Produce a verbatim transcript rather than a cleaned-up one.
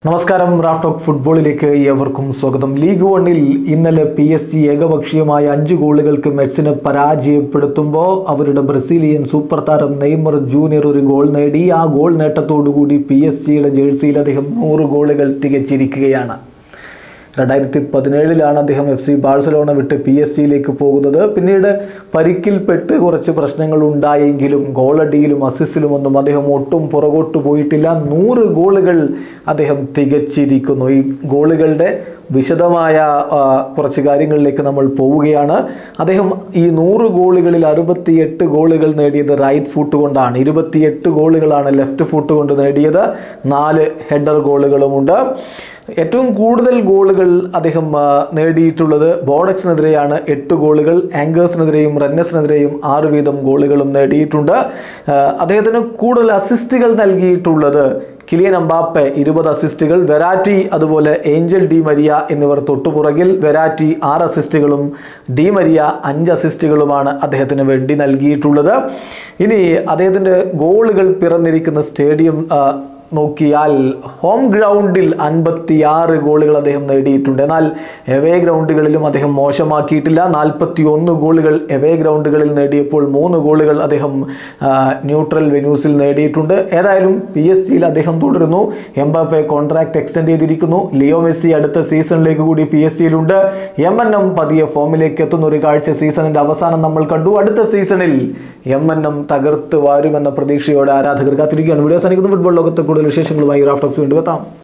നമസ്കാരം. Raf talk ഫുട്ബോളിലേക്ക് ഏവർക്കും സ്വാഗതം. ലീഗ് വണ്ണിൽ ഇന്നലെ പി എസ് ജി ഏകപക്ഷീയമായ അഞ്ച് ഗോളുകൾക്ക് മെറ്റ്സിനെ പരാജയപ്പെടുത്തുമ്പോൾ അവരുടെ ബ്രസീലിയൻ സൂപ്പർ താരം നെയ്മർ ജൂനിയർ ഒരു ഗോൾ നേടി. ആ ഗോൾ നേട്ടത്തോടുകൂടി പി എസ് ജിയുടെ ജേഴ്സിയിൽ അദ്ദേഹം നൂറ് ഗോളുകൾ തികച്ചിരിക്കുകയാണ്. രണ്ടായിരത്തി പതിനേഴിലാണ് അദ്ദേഹം എഫ് സി ബാഴ്സലോണ വിട്ട് പി എസ് ജിയിലേക്ക് പോകുന്നത്. പിന്നീട് പരിക്കിൽപ്പെട്ട് കുറച്ച് പ്രശ്നങ്ങൾ ഉണ്ടായെങ്കിലും ഗോളടിയിലും അസിസ്റ്റിലും ഒന്നും അദ്ദേഹം ഒട്ടും പുറകോട്ട് പോയിട്ടില്ല. നൂറ് ഗോളുകൾ അദ്ദേഹം തികച്ചിരിക്കുന്നു. ഈ ഗോളുകളുടെ വിശദമായ കുറച്ച് കാര്യങ്ങളിലേക്ക് നമ്മൾ പോവുകയാണ്. അദ്ദേഹം ഈ നൂറ് ഗോളുകളിൽ അറുപത്തിയെട്ട് ഗോളുകൾ നേടിയത് റൈറ്റ് ഫുട്ട് കൊണ്ടാണ്. ഇരുപത്തിയെട്ട് ഗോളുകളാണ് ലെഫ്റ്റ് ഫുട്ട് കൊണ്ട് നേടിയത്. നാല് ഹെഡർ ഗോളുകളുമുണ്ട്. ഏറ്റവും കൂടുതൽ ഗോളുകൾ അദ്ദേഹം നേടിയിട്ടുള്ളത് ബോഡക്സിനെതിരെയാണ്. എട്ട് ഗോളുകൾ. ആങ്കേഴ്സിനെതിരെയും റന്നേഴ്സിനെതിരെയും ആറ് വീതം ഗോളുകളും നേടിയിട്ടുണ്ട്. അദ്ദേഹത്തിന് കൂടുതൽ അസിസ്റ്റുകൾ നൽകിയിട്ടുള്ളത് കിലിയൻ എംബാപ്പെ ഇരുപത് അസിസ്റ്റുകൾ, വെരാറ്റി അതുപോലെ ഏഞ്ചൽ ഡി മരിയ എന്നിവർ തൊട്ടുപുറകിൽ. വെരാറ്റി ആറ് അസിസ്റ്റുകളും ഡി മരിയ അഞ്ച് അസിസ്റ്റുകളുമാണ് അദ്ദേഹത്തിന് വേണ്ടി നൽകിയിട്ടുള്ളത്. ഇനി അദ്ദേഹത്തിൻ്റെ ഗോളുകൾ പിറന്നിരിക്കുന്ന സ്റ്റേഡിയം നോക്കിയാൽ ഹോം ഗ്രൗണ്ടിൽ അൻപത്തിയാറ് ഗോളുകൾ അദ്ദേഹം നേടിയിട്ടുണ്ട്. എന്നാൽ എവേ ഗ്രൗണ്ടുകളിലും അദ്ദേഹം മോശമാക്കിയിട്ടില്ല. നാൽപ്പത്തി ഒന്ന് ഗോളുകൾ എവേ ഗ്രൗണ്ടുകളിൽ നേടിയപ്പോൾ മൂന്ന് ഗോളുകൾ അദ്ദേഹം ന്യൂട്രൽ വെന്യൂസിൽ നേടിയിട്ടുണ്ട്. ഏതായാലും പി എസ് ജിയിൽ അദ്ദേഹം തുടരുന്നു. എംബാപ്പെ കോൺട്രാക്ട് എക്സ്റ്റെൻഡ് ചെയ്തിരിക്കുന്നു. ലിയോ മെസ്സി അടുത്ത സീസണിലേക്ക് കൂടി പി എസ് ജിയിലുണ്ട്. എം എൻ എം പതിയെ ഫോമിലേക്ക് എത്തുന്ന ഒരു കാഴ്ച സീസണിൻ്റെ അവസാനം നമ്മൾ കണ്ടു. അടുത്ത സീസണിൽ എം എൻ എം തകർത്ത് വാരുമെന്ന പ്രതീക്ഷയോടെ ആരാധകർ കാത്തിരിക്കുകയാണ്. വീഡിയോ അവസാനിക്കുന്നു. ഫുട്ബോൾ ലോകത്തെ കൂടുതൽ വിശേഷങ്ങളുമായി റാഫ് ടോക്സ് വീണ്ടും എത്താം.